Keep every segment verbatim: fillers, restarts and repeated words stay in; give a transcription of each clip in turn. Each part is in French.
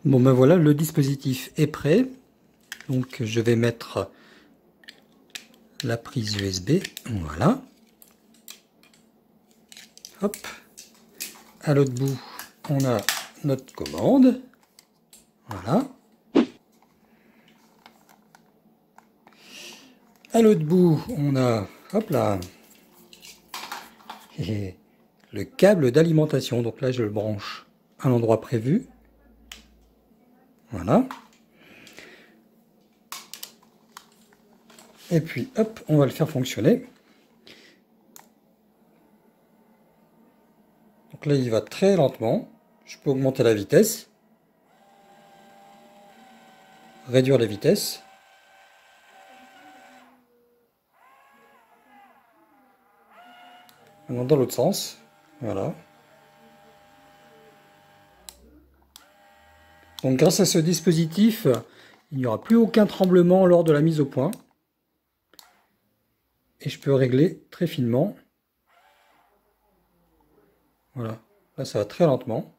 Bon ben voilà, le dispositif est prêt. Donc je vais mettre la prise U S B. Voilà. Hop. À l'autre bout, on a notre commande. Voilà. À l'autre bout, on a, hop là, et le câble d'alimentation. Donc là, je le branche à l'endroit prévu. Voilà. Et puis, hop, on va le faire fonctionner. Donc là, il va très lentement. Je peux augmenter la vitesse. Réduire la vitesse. Maintenant, dans l'autre sens. Voilà. Donc grâce à ce dispositif, il n'y aura plus aucun tremblement lors de la mise au point. Et je peux régler très finement. Voilà, là ça va très lentement.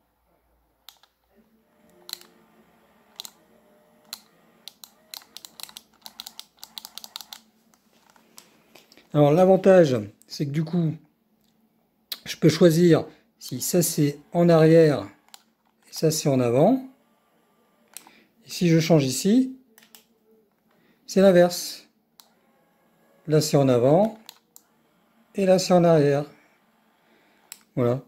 Alors l'avantage, c'est que du coup, je peux choisir si ça c'est en arrière et ça c'est en avant. Et si je change ici, c'est l'inverse. Là c'est en avant et là c'est en arrière. Voilà.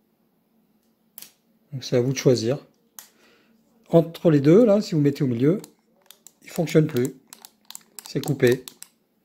Donc c'est à vous de choisir. Entre les deux, là, si vous mettez au milieu, il ne fonctionne plus. C'est coupé. D'accord ?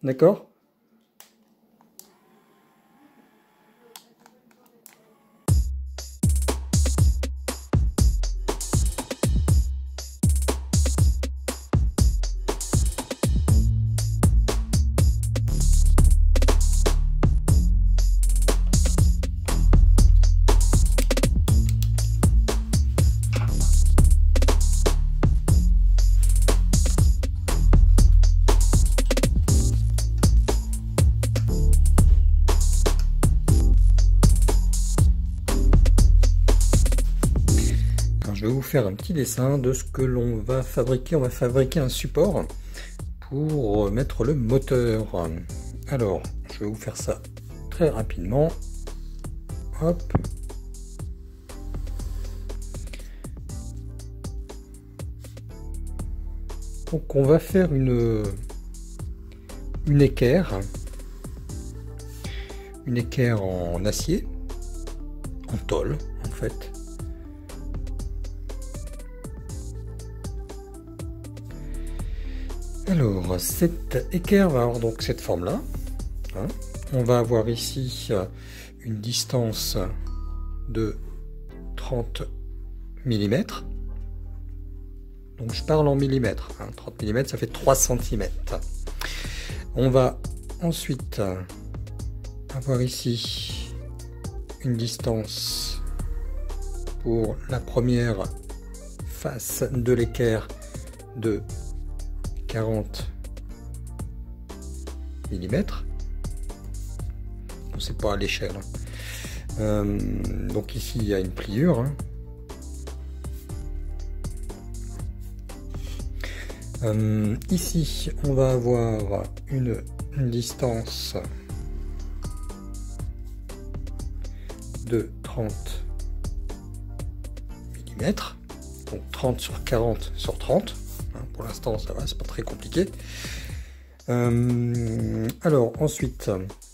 Je vais vous faire un petit dessin de ce que l'on va fabriquer. On va fabriquer un support pour mettre le moteur. Alors, je vais vous faire ça très rapidement. Hop. Donc on va faire une, une équerre. Une équerre en acier, en tôle en fait. Alors, cette équerre va avoir donc cette forme-là. Hein. On va avoir ici une distance de trente millimètres. Donc je parle en millimètres. Hein. trente millimètres, ça fait trois centimètres. On va ensuite avoir ici une distance pour la première face de l'équerre de quarante millimètres. C'est pas à l'échelle. Euh, donc ici il y a une pliure. Hein. Euh, ici on va avoir une, une distance de trente millimètres. Donc trente sur quarante sur trente. Pour l'instant, ça va, c'est pas très compliqué. Euh, alors, ensuite,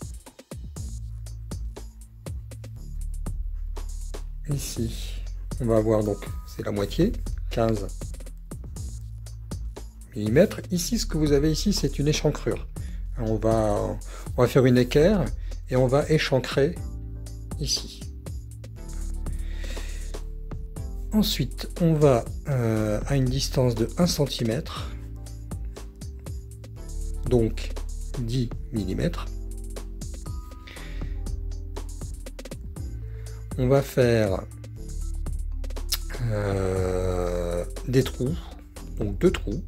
ici, on va avoir donc, c'est la moitié, quinze millimètres. Ici, ce que vous avez ici, c'est une échancrure. On va, on va faire une équerre et on va échancrer ici. Ensuite, on va euh, à une distance de un centimètre, donc dix millimètres. On va faire euh, des trous, donc deux trous.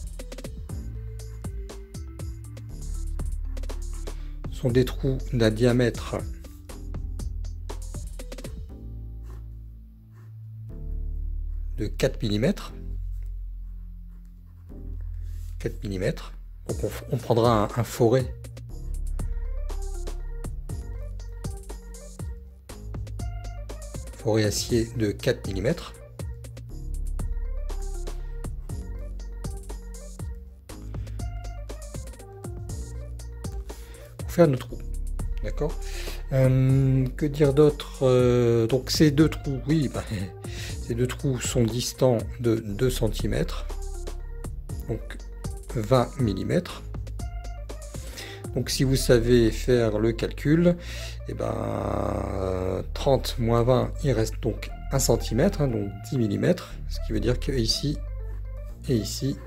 Ce sont des trous d'un diamètre de quatre millimètres. quatre millimètres. Donc on, on prendra un, un forêt. Forêt acier de quatre millimètres. Pour faire nos trous. D'accord. Euh, que dire d'autre? euh, Donc ces deux trous, oui, bah, ces deux trous sont distants de deux centimètres. Donc vingt millimètres. Donc si vous savez faire le calcul, et ben trente moins vingt, il reste donc un centimètre, hein, donc dix millimètres, ce qui veut dire que ici et ici,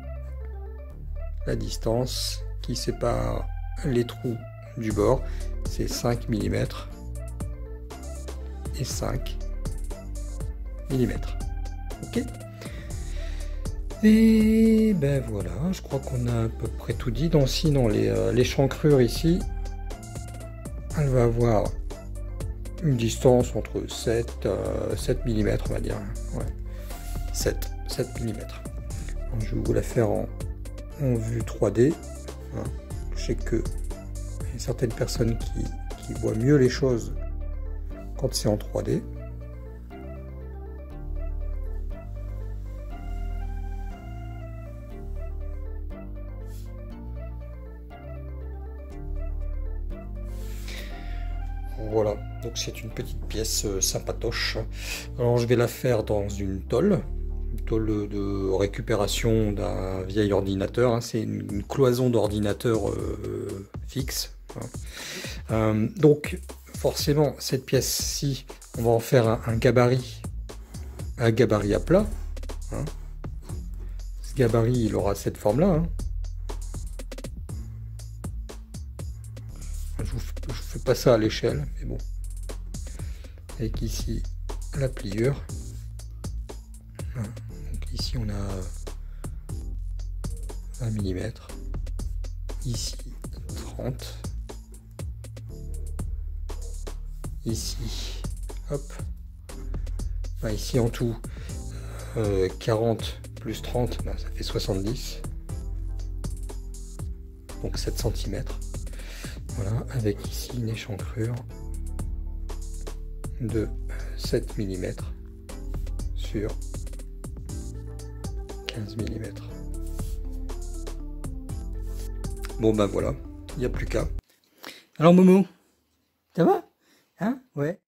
la distance qui sépare les trous du bord, c'est cinq millimètres et cinq millimètres. Ok. Et ben voilà, je crois qu'on a à peu près tout dit. Donc sinon les, euh, l'échancrure ici, elle va avoir une distance entre sept, euh, sept millimètres, on va dire. Ouais. sept, sept millimètres. Donc, je vais vous la faire en, en vue trois D. Hein. Je sais que il y a certaines personnes qui, qui voient mieux les choses quand c'est en trois D. Voilà, donc c'est une petite pièce euh, sympatoche. Alors je vais la faire dans une tôle, une tôle de récupération d'un vieil ordinateur. Hein. C'est une, une cloison d'ordinateur euh, fixe. Hein. Euh, donc forcément cette pièce-ci, on va en faire un, un gabarit, un gabarit à plat. Hein. Ce gabarit, il aura cette forme-là. Hein. Je vous, je vous fais pas ça à l'échelle, mais bon. Avec ici la pliure. Donc ici on a vingt millimètres. Ici trente. Ici, hop. Enfin, ici en tout euh, quarante plus trente, ben, ça fait soixante-dix. Donc sept centimètres. Voilà, avec ici une échancrure de sept millimètres sur quinze millimètres. Bon ben voilà, il n'y a plus qu'à. Alors Momo, ça va? Hein? Ouais.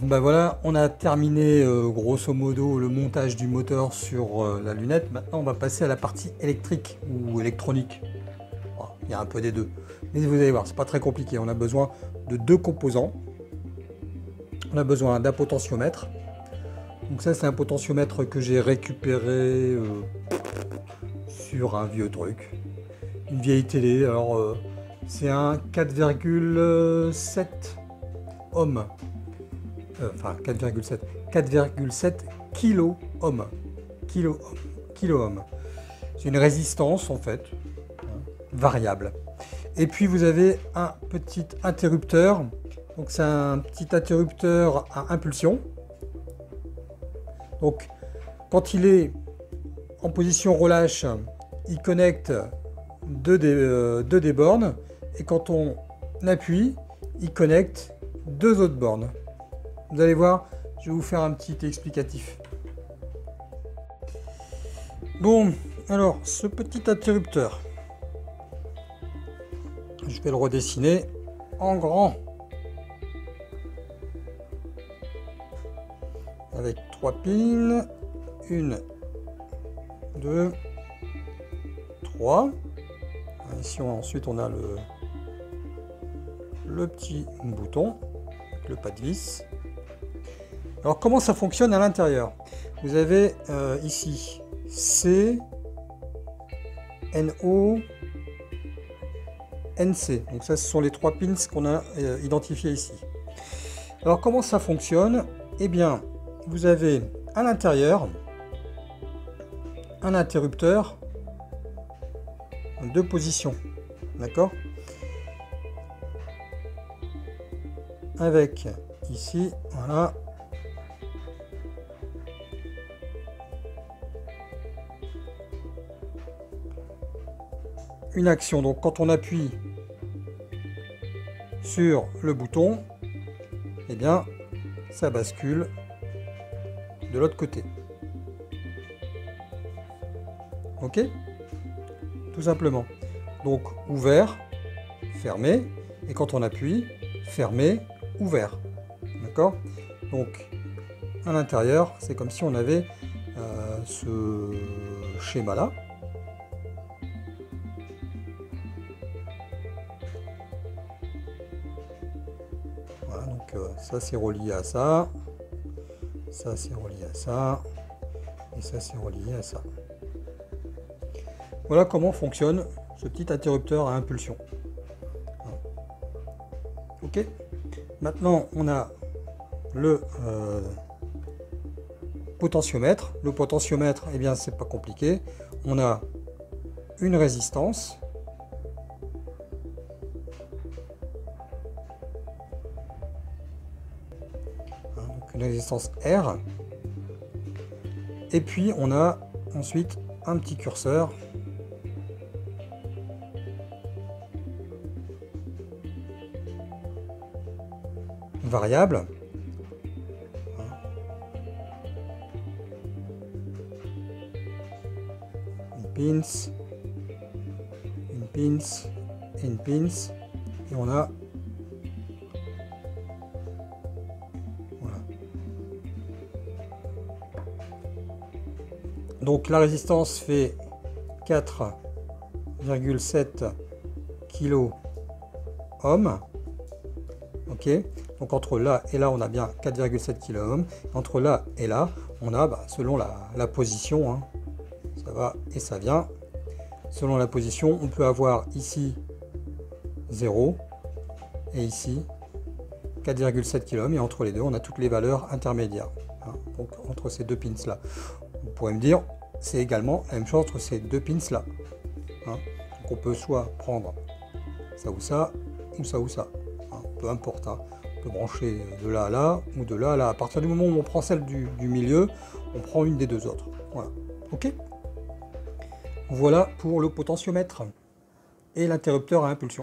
Ben voilà, on a terminé euh, grosso modo le montage du moteur sur euh, la lunette. Maintenant on va passer à la partie électrique ou électronique. Bon, il y a un peu des deux. Mais vous allez voir, c'est pas très compliqué. On a besoin de deux composants. On a besoin d'un potentiomètre. Donc ça c'est un potentiomètre que j'ai récupéré euh, sur un vieux truc. Une vieille télé. Alors euh, c'est un quatre virgule sept ohms. Euh, enfin quatre virgule sept, quatre virgule sept kilo ohms. Kilo ohm, kilo ohm. C'est une résistance en fait, variable. Et puis vous avez un petit interrupteur. Donc c'est un petit interrupteur à impulsion. Donc quand il est en position relâche, il connecte deux des, euh, deux des bornes. Et quand on appuie, il connecte deux autres bornes. Vous allez voir, je vais vous faire un petit explicatif. Bon, alors, ce petit interrupteur, je vais le redessiner en grand. Avec trois pins, une, deux, trois. Ici, ensuite, on a le, le petit bouton, le pas de vis. Alors comment ça fonctionne à l'intérieur? Vous avez euh, ici C, N O, N C. Donc ça ce sont les trois pins qu'on a euh, identifiés ici. Alors comment ça fonctionne? Eh bien vous avez à l'intérieur un interrupteur de position. D'accord? Avec ici, voilà. Une action, donc quand on appuie sur le bouton, eh bien ça bascule de l'autre côté. Ok, tout simplement. Donc ouvert, fermé, et quand on appuie, fermé, ouvert. D'accord? Donc à l'intérieur, c'est comme si on avait euh, ce schéma là. Donc euh, ça c'est relié à ça, ça c'est relié à ça, et ça c'est relié à ça. Voilà comment fonctionne ce petit interrupteur à impulsion. Ok. Maintenant on a le euh, potentiomètre. Le potentiomètre, eh bien c'est pas compliqué. On a une résistance. Une résistance R, et puis on a ensuite un petit curseur variable, une pins, une pins, une pins, et on a donc la résistance fait quatre virgule sept kilo ohms. Ok, donc entre là et là on a bien quatre virgule sept kilo ohms. Entre là et là on a bah, selon la, la position, hein, ça va et ça vient. Selon la position, on peut avoir ici zéro et ici quatre virgule sept kilo ohms, et entre les deux on a toutes les valeurs intermédiaires, hein, donc entre ces deux pins là. Vous pourrez me dire, c'est également la même chose entre ces deux pins là, hein. Donc on peut soit prendre ça ou ça, ou ça ou ça, hein, peu importe, hein. On peut brancher de là à là, ou de là à là. À partir du moment où on prend celle du, du milieu, on prend une des deux autres. Voilà, ok. Voilà pour le potentiomètre et l'interrupteur à impulsion.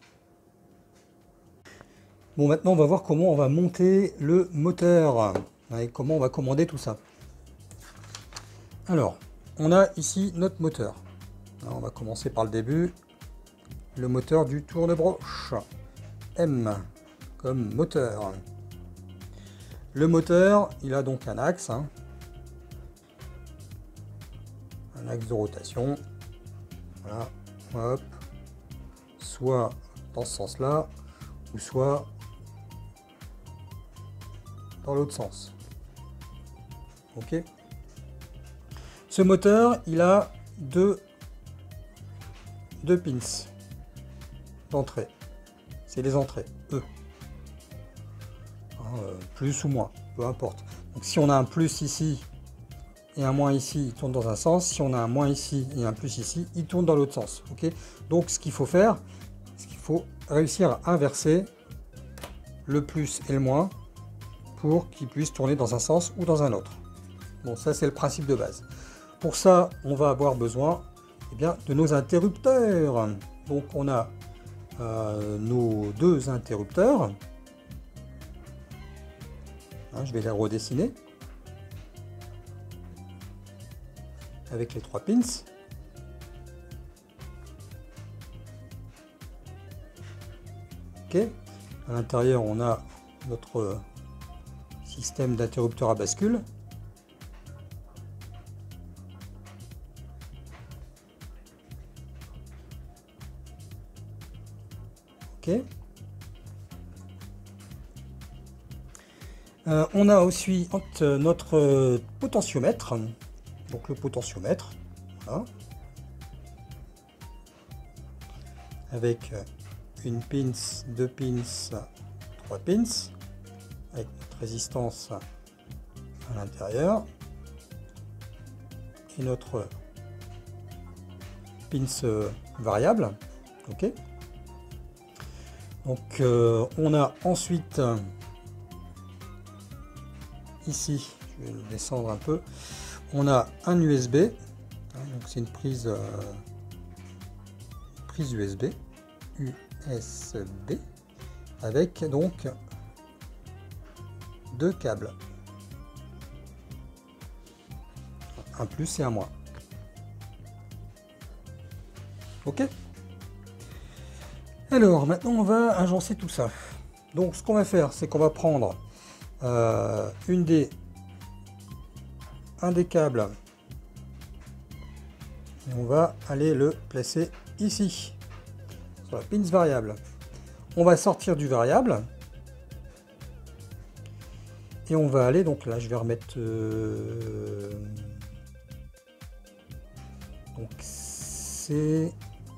Bon, maintenant on va voir comment on va monter le moteur, et comment on va commander tout ça. Alors, on a ici notre moteur. Alors, on va commencer par le début. Le moteur du tourne-broche. M comme moteur. Le moteur, il a donc un axe, hein, un axe de rotation. Voilà, hop, soit dans ce sens-là, ou soit dans l'autre sens. Ok. Ce moteur, il a deux, deux pins d'entrée. C'est les entrées, E. Hein, euh, plus ou moins, peu importe. Donc si on a un plus ici et un moins ici, il tourne dans un sens. Si on a un moins ici et un plus ici, il tourne dans l'autre sens. Ok. Donc ce qu'il faut faire, c'est qu'il faut réussir à inverser le plus et le moins pour qu'il puisse tourner dans un sens ou dans un autre. Bon, ça c'est le principe de base. Pour ça, on va avoir besoin eh bien, de nos interrupteurs. Donc on a euh, nos deux interrupteurs. Hein, je vais les redessiner avec les trois pins. Ok. À l'intérieur, on a notre système d'interrupteur à bascule. Ok. Euh, on a aussi notre potentiomètre. Donc le potentiomètre, voilà, avec une pins, deux pins, trois pins, avec notre résistance à l'intérieur, et notre pins variable. Ok. Donc euh, on a ensuite ici, je vais le descendre un peu, on a un U S B, hein, donc c'est une prise, euh, prise U S B, U S B, avec donc deux câbles, un plus et un moins. Ok. Alors maintenant on va agencer tout ça. Donc ce qu'on va faire, c'est qu'on va prendre euh, une des un des câbles et on va aller le placer ici sur la pins variable. On va sortir du variable et on va aller, donc là je vais remettre euh, donc c'est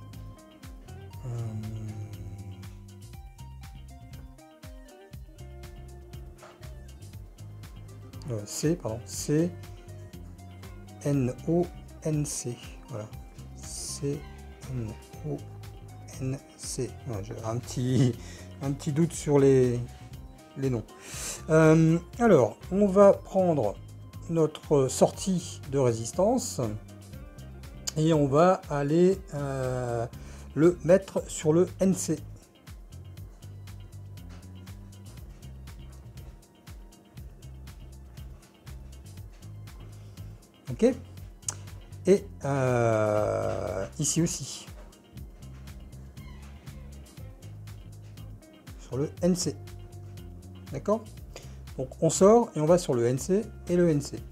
euh, C, pardon, C N O N C, voilà, C N O N C. Ouais, j'ai un petit, un petit doute sur les, les noms. Euh, alors, on va prendre notre sortie de résistance et on va aller euh, le mettre sur le N C. Ok. Et euh, ici aussi. Sur le N C. D'accord? Donc on sort et on va sur le N C et le N C.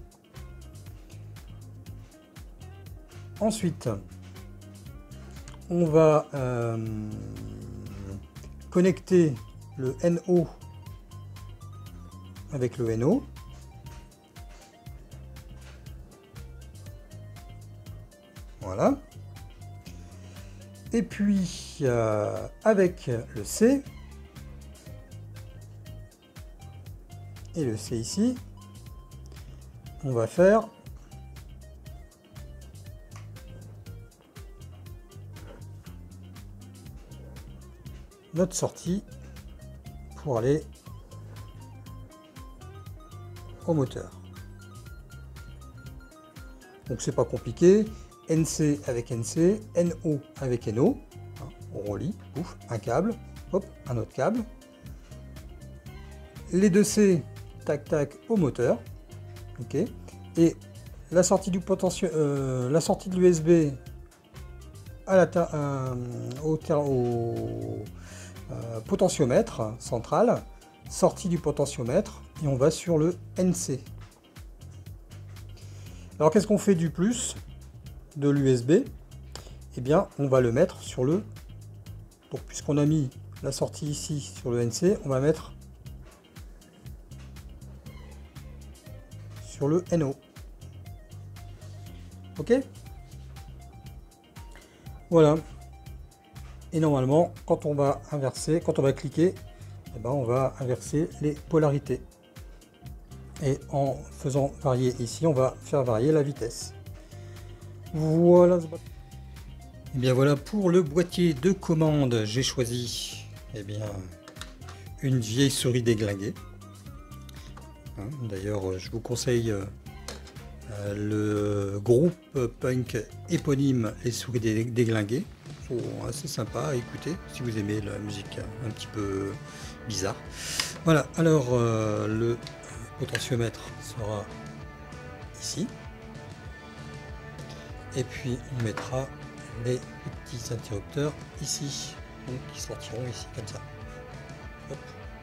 Ensuite, on va euh, connecter le N O avec le N O. Voilà. Et puis euh, avec le C et le C ici, on va faire notre sortie pour aller au moteur. Donc c'est pas compliqué. N C avec N C, N O avec N O, hein, on relie, ouf, un câble, hop, un autre câble. Les deux C, tac tac, au moteur, ok. Et la sortie du potentiel, euh, la sortie de l'U S B à la euh, au, au euh, potentiomètre central, sortie du potentiomètre et on va sur le N C. Alors qu'est-ce qu'on fait du plus de l'U S B? Eh bien, on va le mettre sur le... Donc puisqu'on a mis la sortie ici sur le N C, on va mettre sur le N O. Ok? Voilà. Et normalement, quand on va inverser, quand on va cliquer, eh ben, on va inverser les polarités. Et en faisant varier ici, on va faire varier la vitesse. Voilà. Et bien voilà, pour le boîtier de commande, j'ai choisi eh bien, une vieille souris déglinguée. Hein, d'ailleurs, je vous conseille euh, le groupe punk éponyme Les Souris Déglinguées. Ils sont assez sympas à écouter si vous aimez la musique un petit peu bizarre. Voilà, alors euh, le potentiomètre sera ici. Et puis on mettra les petits interrupteurs ici, donc qui sortiront ici comme ça. Hop.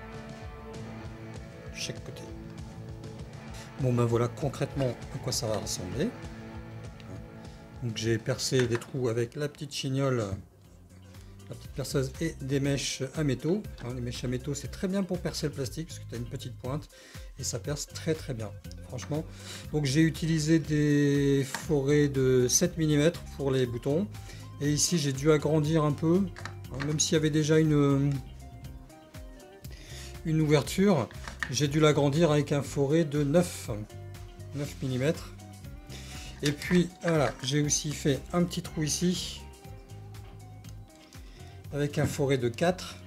De chaque côté. Bon ben voilà concrètement à quoi ça va ressembler. Donc j'ai percé des trous avec la petite chignole, la petite perceuse et des mèches à métaux. Les mèches à métaux c'est très bien pour percer le plastique parce que tu as une petite pointe et ça perce très très bien franchement. Donc j'ai utilisé des forêts de sept millimètres pour les boutons et ici j'ai dû agrandir un peu, même s'il y avait déjà une, une ouverture, j'ai dû l'agrandir avec un forêt de neuf millimètres. Et puis voilà, j'ai aussi fait un petit trou ici avec un forêt de quatre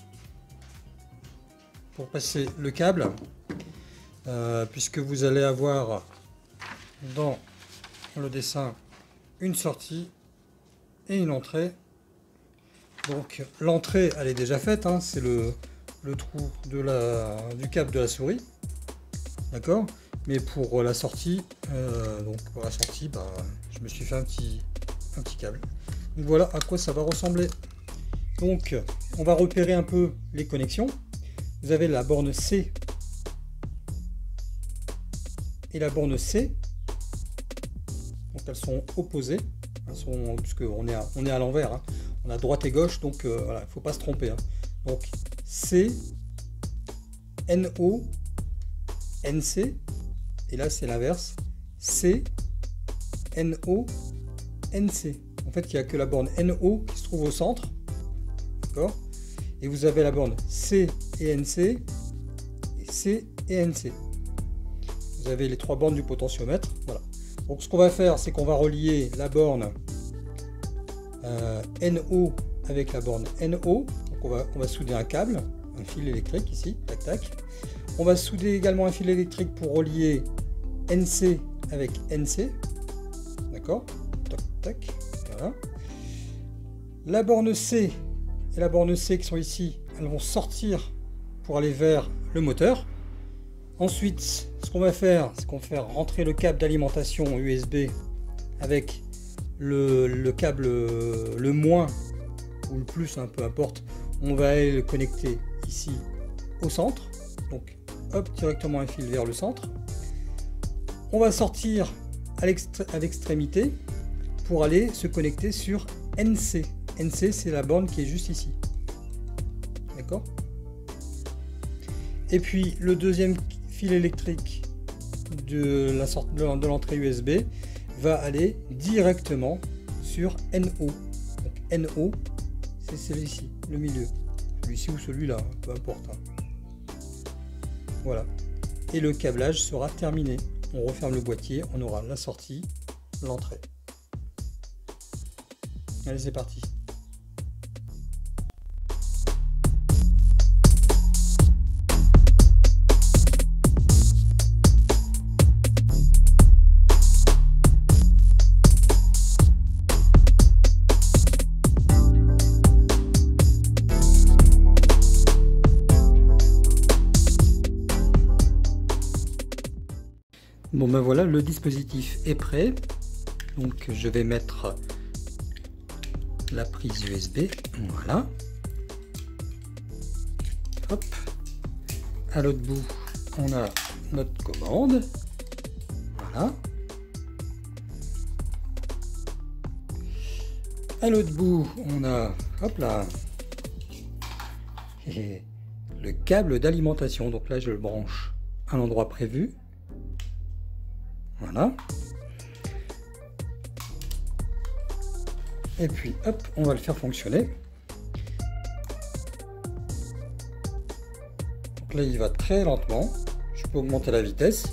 pour passer le câble, euh, puisque vous allez avoir dans le dessin une sortie et une entrée. Donc l'entrée elle est déjà faite, hein, c'est le, le trou de la, du câble de la souris, d'accord. Mais pour la sortie, euh, donc pour la sortie, bah, je me suis fait un petit, un petit câble. Donc voilà à quoi ça va ressembler. Donc on va repérer un peu les connexions. Vous avez la borne C et la borne C. Donc elles sont opposées, elles sont, puisque on est à, on est à l'envers, hein. On a droite et gauche, donc euh, voilà, il ne faut pas se tromper, hein. Donc C, N O, N C. Et là c'est l'inverse, C, N O, N C. En fait il n'y a que la borne N O qui se trouve au centre, d'accord. Et vous avez la borne C et N C, et C et N C. Vous avez les trois bornes du potentiomètre, voilà. Donc ce qu'on va faire, c'est qu'on va relier la borne euh, N O avec la borne N O. Donc on va, on va souder un câble, un fil électrique ici, tac tac. On va souder également un fil électrique pour relier N C avec N C. D'accord, tac, tac, voilà. La borne C et la borne C qui sont ici, elles vont sortir pour aller vers le moteur. Ensuite, ce qu'on va faire, c'est qu'on va faire rentrer le câble d'alimentation U S B avec le, le câble, le moins ou le plus, hein, peu importe. On va aller le connecter ici au centre. Donc, hop, directement un fil vers le centre. On va sortir à l'extrémité pour aller se connecter sur N C. N C, c'est la borne qui est juste ici. D'accord? Et puis, le deuxième fil électrique de la sorte de l'entrée U S B va aller directement sur N O. Donc, N O, c'est celui-ci, le milieu. Celui-ci ou celui-là, peu importe. Hein. Voilà. Et le câblage sera terminé. On referme le boîtier, on aura la sortie, l'entrée. Allez, c'est parti. Bon ben voilà, le dispositif est prêt. Donc je vais mettre la prise U S B, voilà. Hop. À l'autre bout, on a notre commande. Voilà. À l'autre bout, on a, hop là, et le câble d'alimentation. Donc là, je le branche à l'endroit prévu. Voilà. Et puis, hop, on va le faire fonctionner. Donc là, il va très lentement. Je peux augmenter la vitesse.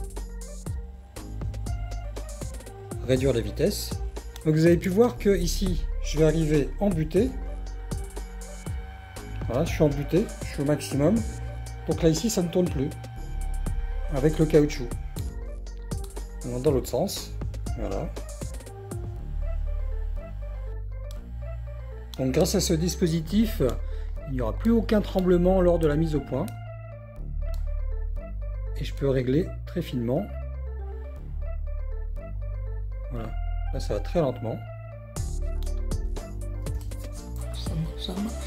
Réduire la vitesse. Donc vous avez pu voir que ici, je vais arriver en butée. Voilà, je suis en butée, je suis au maximum. Donc là, ici, ça ne tourne plus. Avec le caoutchouc. Dans l'autre sens. Voilà. Donc grâce à ce dispositif, il n'y aura plus aucun tremblement lors de la mise au point. Et je peux régler très finement. Voilà. Là, ça va très lentement. Ça marche, ça marche.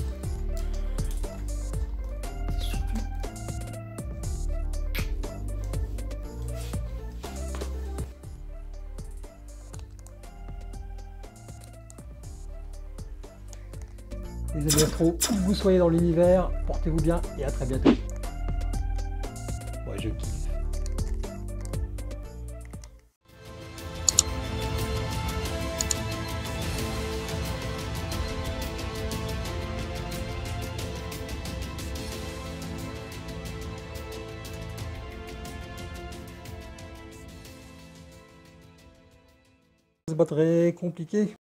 Les amis astro, où que vous soyez dans l'univers, portez-vous bien et à très bientôt. Ouais, je kiffe. C'est pas très compliqué.